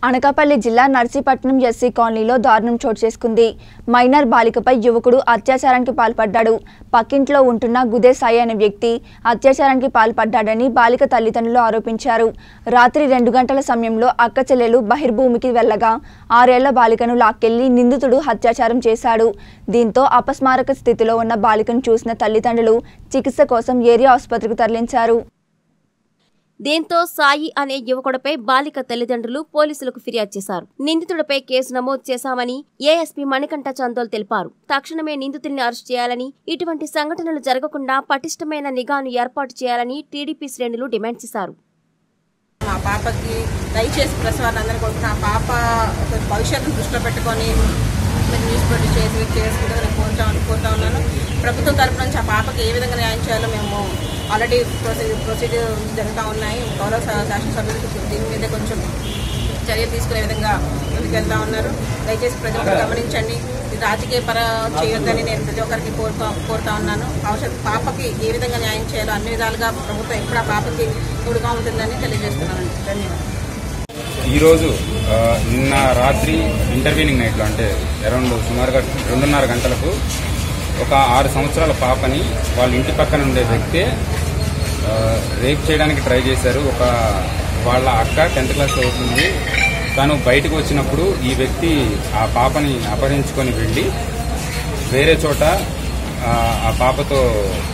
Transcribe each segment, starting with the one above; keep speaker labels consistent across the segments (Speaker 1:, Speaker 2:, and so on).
Speaker 1: అనకాపల్లి జిల్లా నర్సీపట్నం ఎస్సీ కాలనీలో దారుణం చోటు చేసుకుంది. మైనర్ బాలికపై యువకుడు అత్యాచారానికి పాల్పడ్డాడు. పక్కింట్లో ఉంటున్న గుదే సాయి అనే వ్యక్తి అత్యాచారానికి పాల్పడ్డాడని బాలిక తల్లిదండ్రులు ఆరోపించారు. రాత్రి 2 గంటల సమయంలో అక్క చెల్లెలు బహిర్భూమికి వెళ్లగా 6 ఏళ్ల బాలికను లాక్కెళ్లి నిందితుడు అత్యాచారం చేశాడు. దీంతో అపస్మారక స్థితిలో ఉన్న బాలికను చూసిన తల్లిదండ్రులు చికిత్స కోసం ఏరియా ఆసుపత్రికి తరలించారు.
Speaker 2: దీంతో సాయి అనే యువకుడిపై బాలిక తల్లిదండ్రులు పోలీసులకు ఫిర్యాదు చేశారు. నిందితుడిపై కేసు నమోదు చేశామని ఏఎస్పీ మణికంఠ చందోల్ తెలిపారు. తక్షణమే నిందితుడిని అరెస్ట్ చేయాలని, ఇటువంటి సంఘటనలు జరగకుండా పటిష్టమైన నిఘాను ఏర్పాటు చేయాలని టీడీపీ శ్రేణులు డిమాండ్ చేశారు.
Speaker 3: మా పాపకి దయచేసి ప్రసవాన్ని అందరూ కొడుకున్న ఆ పాప భవిష్యత్తును దృష్టిలో పెట్టుకొని న్యూస్ ప్రొడ్యూస్ చేసుకుంటే కోరుతా ఉన్నాను. ప్రభుత్వం తరపు నుంచి ఆ పాపకి ఏ విధంగా న్యాయం చేయాలో మేము ఆల్రెడీ ప్రొసీడ్యూర్ జరుగుతూ ఉన్నాయి. గౌరవ శాసనసభ్యులు దీని మీద కొంచెం చర్య తీసుకునే విధంగా ముందుకెళ్తా ఉన్నారు. దయచేసి ప్రజలు గమనించండి, రాజకీయ చేయొద్దని నేను ప్రతి ఒక్కరికి కోరుతా ఉన్నాను. పాపకి ఏ విధంగా న్యాయం చేయాలో అన్ని విధాలుగా ప్రభుత్వం ఎప్పుడు ఆ పాపకి తోడుగా ఉంటుందని తెలియజేస్తున్నాను. ధన్యవాదాలు.
Speaker 4: ఈరోజు నిన్న రాత్రి ఇంటర్వ్యూనింగ్ నైట్లో అంటే అరౌండ్ సుమారుగా 2:30 గంటలకు ఒక 6 సంవత్సరాల పాపని వాళ్ళ ఇంటి పక్కన ఉండే వ్యక్తే రేప్ చేయడానికి ట్రై చేశారు. వాళ్ళ అక్క 10th క్లాస్ చదువుతుంది. తను బయటకు వచ్చినప్పుడు ఈ వ్యక్తి ఆ పాపని అపహరించుకొని వెళ్ళి వేరే చోట ఆ పాపతో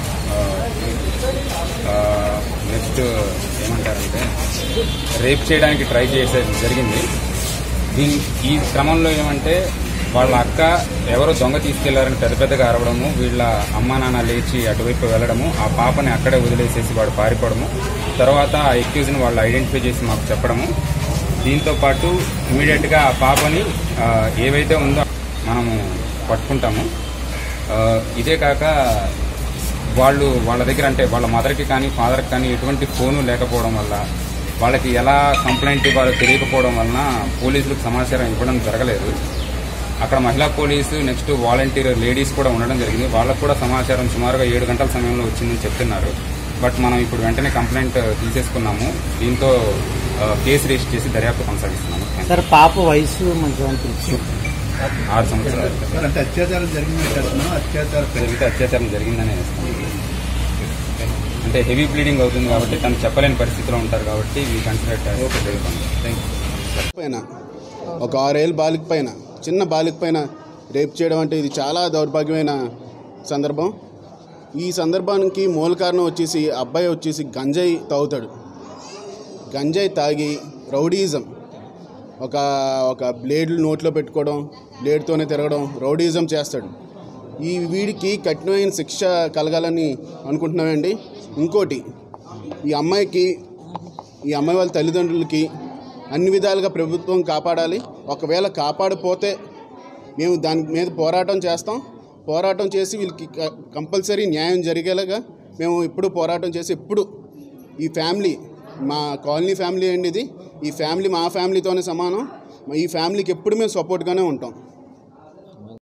Speaker 4: నెక్స్ట్ ఏమంటారంటే రేప్ చేయడానికి ట్రై జరిగింది. ఈ క్రమంలో ఏమంటే వాళ్ళ అక్క ఎవరో దొంగ తీసుకెళ్లారని పెద్దగా అరవడము, వీళ్ళ అమ్మా నాన్న లేచి అటువైపు వెళ్లడము, ఆ పాపని అక్కడే వదిలేసేసి వాడు పారిపోవడము, తర్వాత ఆ ఎక్యూజ్ని వాళ్ళు ఐడెంటిఫై చేసి మాకు చెప్పడము. దీంతో పాటు ఇమీడియట్ గా ఆ పాపని ఏవైతే ఉందో మనము పట్టుకుంటాము. ఇదే కాక వాళ్ళ దగ్గర అంటే వాళ్ళ మదర్కి కానీ ఫాదర్కి కానీ ఎటువంటి ఫోను లేకపోవడం వల్ల వాళ్ళకి ఎలా కంప్లైంట్ ఇవ్వాలో తెలియకపోవడం వలన పోలీసులకు సమాచారం ఇవ్వడం జరగలేదు. అక్కడ మహిళా పోలీసు నెక్స్ట్ వాలంటీర్ లేడీస్ కూడా ఉండడం జరిగింది. వాళ్ళకు కూడా సమాచారం సుమారుగా 7 గంటల సమయంలో వచ్చిందని చెప్తున్నారు. బట్ మనం ఇప్పుడు వెంటనే కంప్లైంట్ తీసేసుకున్నాము. దీంతో కేసు రిజిస్టర్ చేసి దర్యాప్తు కొనసాగిస్తున్నాము.
Speaker 5: సార్ పాప వయసు మంచిగా
Speaker 4: 6 సంవత్సరాలు.
Speaker 5: అత్యాచారం
Speaker 4: అత్యాచారం జరిగిందనే అంటే హెవీ బ్లీడింగ్ అవుతుంది కాబట్టి తను చెప్పలేని పరిస్థితిలో ఉంటారు కాబట్టి ఈ కన్సిడర్
Speaker 6: పైన ఒక 6 ఏళ్ళ బాలిక పైన చిన్న బాలిక పైన రేప్ చేయడం అంటే ఇది చాలా దౌర్భాగ్యమైన సందర్భం. ఈ సందర్భానికి మూల కారణం వచ్చేసి అబ్బాయి వచ్చేసి గంజాయి తాగుతాడు. గంజాయి తాగి రౌడీయిజం ఒక బ్లేడ్లు నోట్లో పెట్టుకోవడం, బ్లేడ్తోనే తిరగడం, రౌడీయిజం చేస్తాడు. వీడికి కఠినమైన శిక్ష కలగాలని అనుకుంటున్నామండి. ఇంకోటి ఈ అమ్మాయి వాళ్ళ తల్లిదండ్రులకి అన్ని విధాలుగా ప్రభుత్వం కాపాడాలి. ఒకవేళ కాపాడపోతే మేము దాని మీద పోరాటం చేస్తాం. పోరాటం చేసి వీళ్ళకి కంపల్సరీ న్యాయం జరిగేలాగా మేము ఎప్పుడు పోరాటం చేసి ఎప్పుడు ఈ ఫ్యామిలీ మా కాలనీ ఫ్యామిలీ అండి ఇది. ఈ ఫ్యామిలీ మా ఫ్యామిలీతోనే సమానం. ఈ ఫ్యామిలీకి ఎప్పుడు మేము సపోర్ట్గానే ఉంటాం.